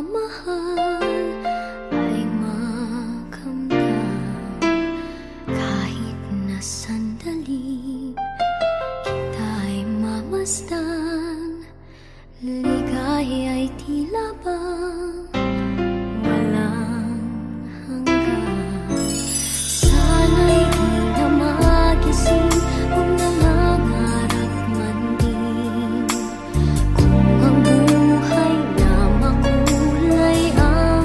pagmamahal ay makamdam. Kahit na sandali kita'y mamasdan, ligaya ay tila bang walang hanggan. Sana'y di na magising kung nangangarap man din, kung ang buhay na makulay ang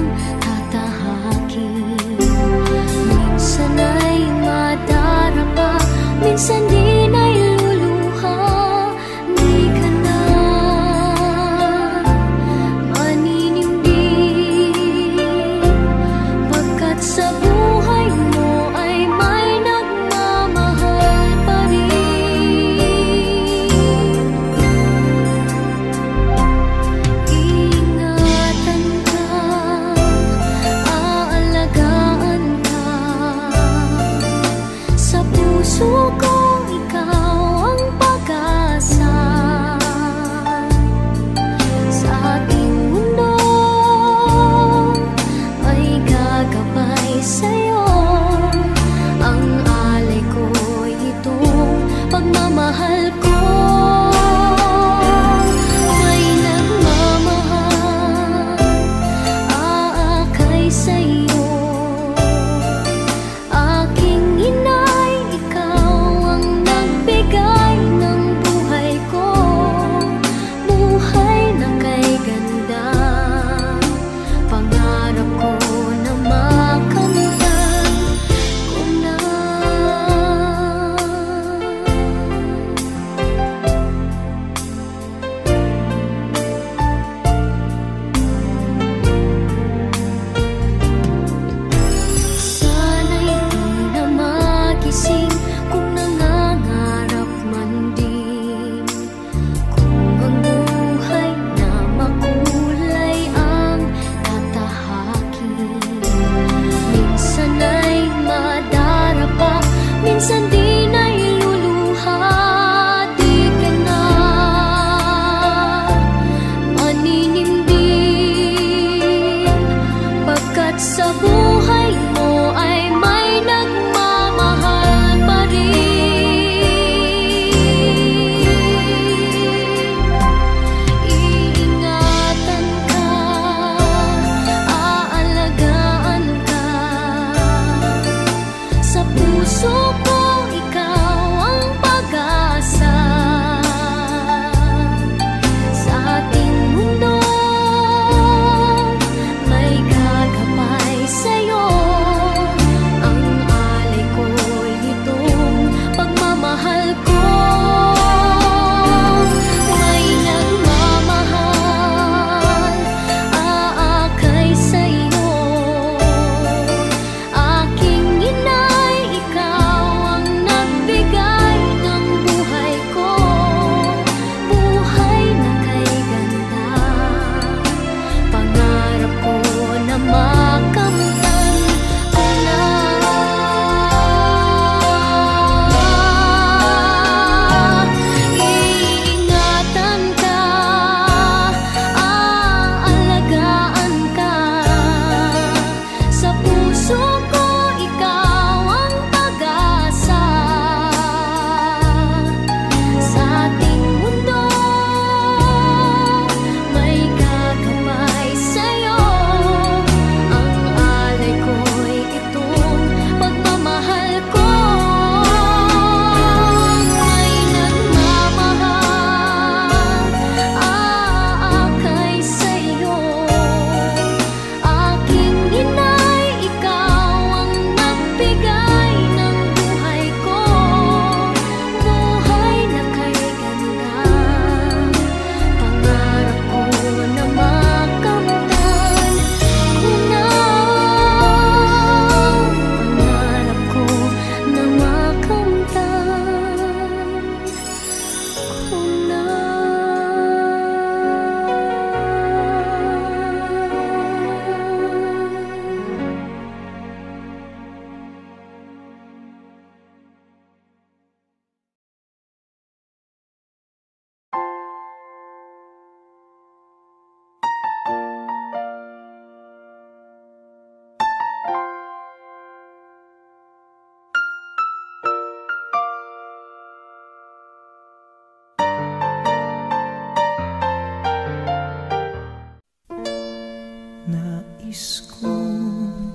Nais kong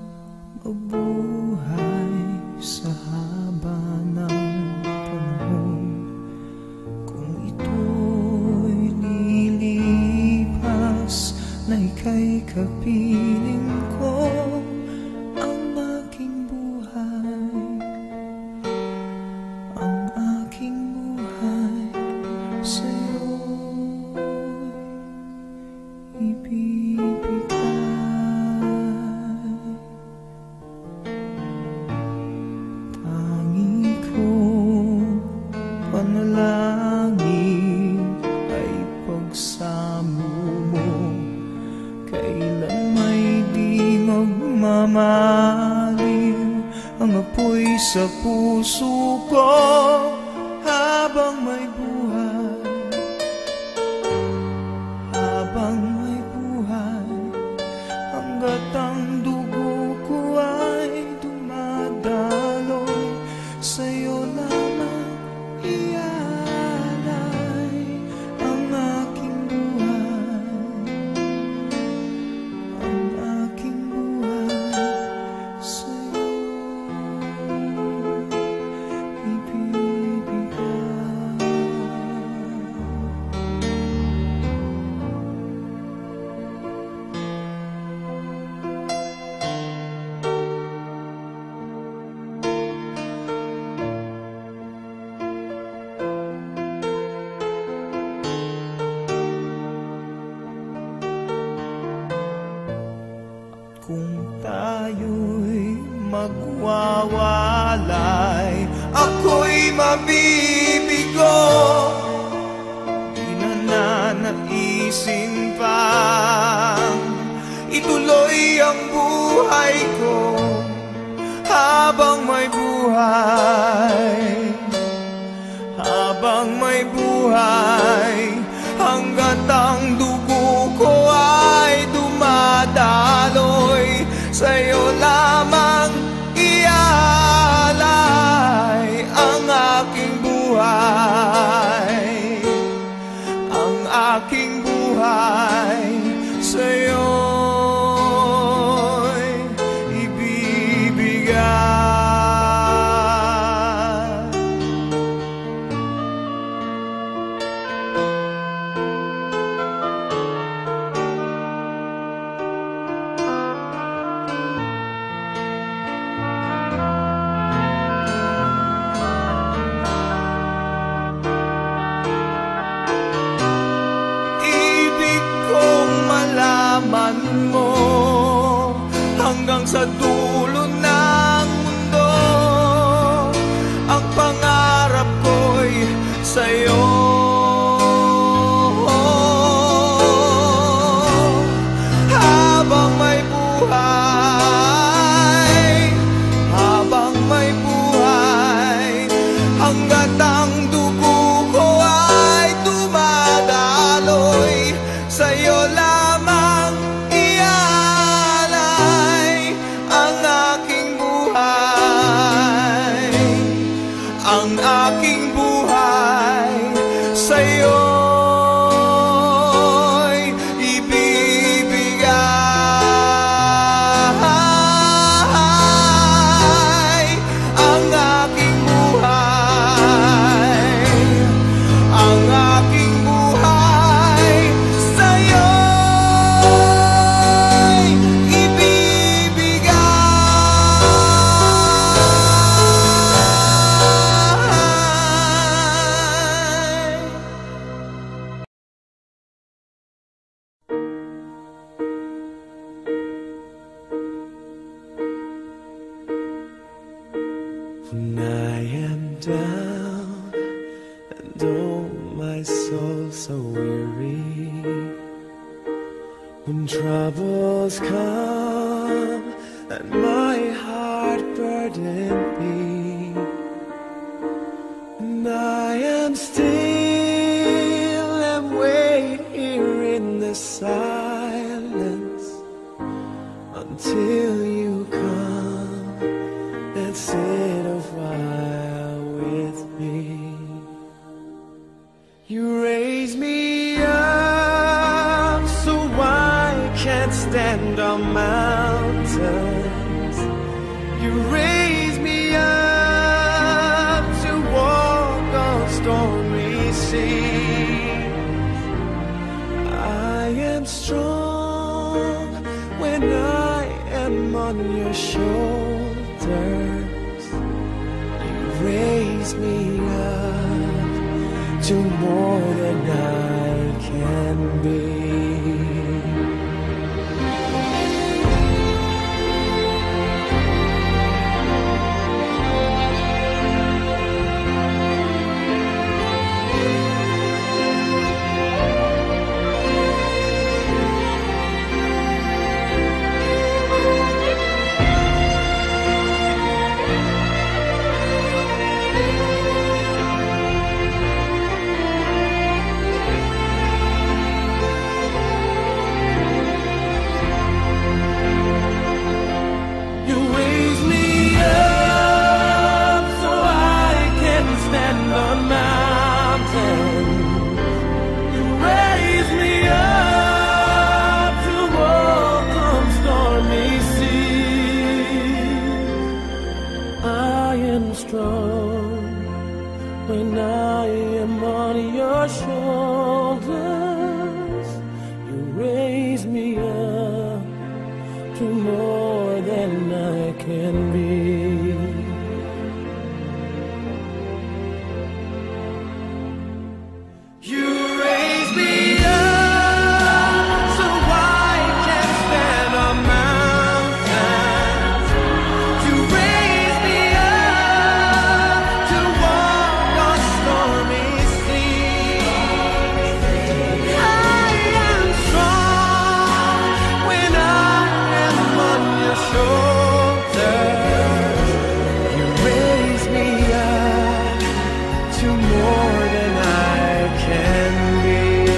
mabuhay sa haba ng panahon. Kung ito'y lilipas na ika'y kapiling ko, ang aking buhay, ang aking buhay sa'yo ibibigay. Tangi kong panalangin ay pagsamo mo, kailan may di magmamaliw ang apoy sa puso ko habang may buhay, habang may buhay, hanggat ang dugo ko ay dumadaloy, sa'yo lamang ialay ang aking buhay, ang aking buhay sa'yo ibibigay. Kung tayo'y magwawalay, ako'y mabibigo, di na nanaisin pang ituloy ang buhay ko habang may buhay, habang may buhay, hanggat ang dugo ko ay dumadaloy, sa'yo lamang ialay ang aking buhay, ang aking buhay sa'yo'y ibibigay. Mo hanggang sa dulo ng mundo, ang pangarap ko'y sa'yo. Habang may buhay, habang may buhay, hanggat ang dugo ko ay dumadaloy, sa'yo lamang ialay ang aking buhay, ang aking buhay sa'yo'y ibibigay, ang aking buhay, ang aking buhay sa'yo'y ibibigay. When I am down and oh my soul so weary, when troubles come and my heart burden me, and I am still and wait here in the silence until you come and sit a while with me. You raise me up so I can't stand stand on mountains. You raise me up to walk on stormy seas. I am strong when I am on your shoulders. You raise me up to more than I can be. When I am on your shoulders, you raise me up to more than I can be. You raise me up so I can stand on mountains. You raise me up to walk on stormy seas. I am strong when I am on your shoulders. You raise me up to more than I can be.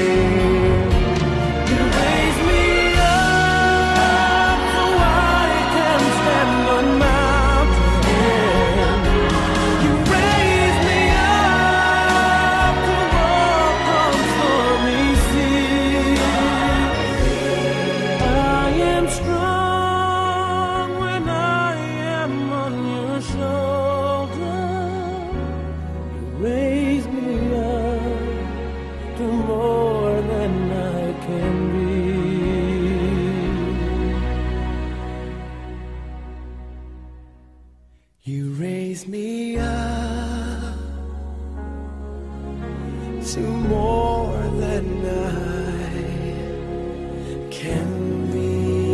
You raise me up so I can stand on mountains. You raise me up to walk on stormy seas. I am strong when I am on your shoulder. You raise me up to more than I can be. You raise me up to more than I can be.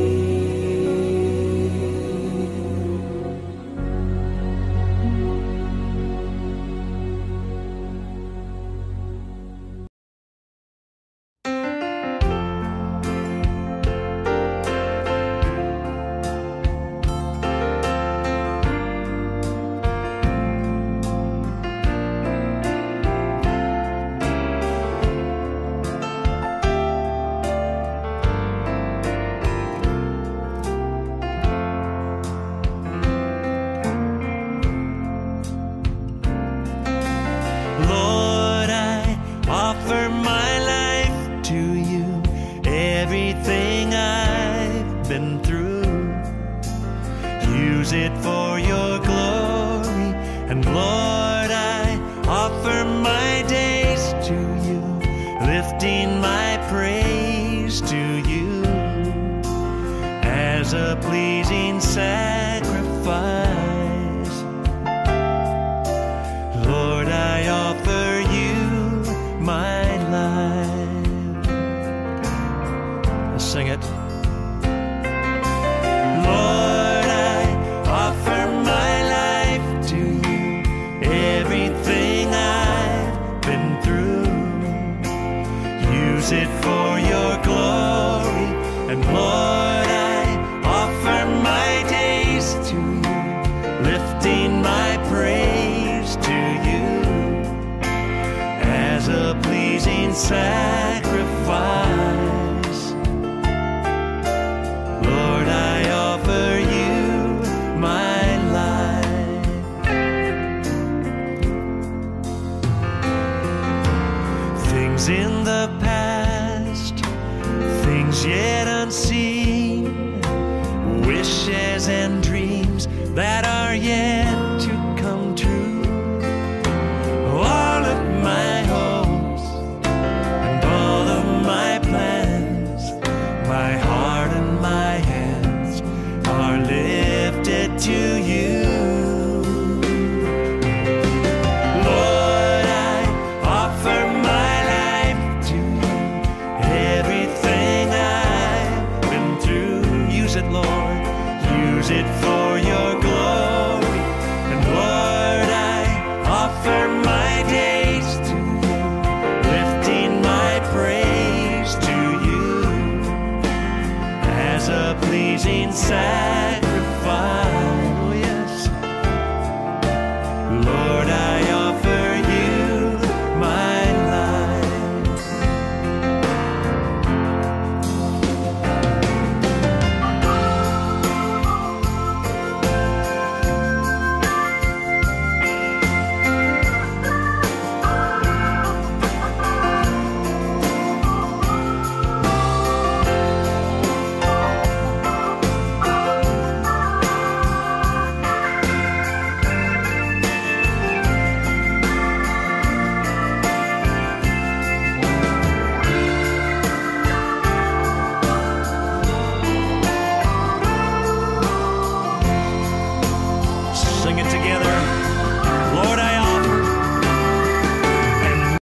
Lord, I offer my life to you, everything I've been through. Use it for your glory, and Lord, I offer my days to you, lifting my praise to you as a pleasing sacrifice. Lord, I offer you my life. Let's sing it. Lord, I offer my life to you, everything I've been through. Use it for your glory, and Lord, I offer my days to you, lifting my praise to you as a pleasing sacrifice. Lord, I offer you my life. Things in the past, things yet unseen, and dreams that are yet to come true. All of my hopes and all of my plans, my heart and my hands are lifted to you. Lord, I offer my life to you. Everything I've been through, use it, Lord. Use it for your glory. And Lord, I offer my days to you, lifting my praise to you as a pleasing sacrifice.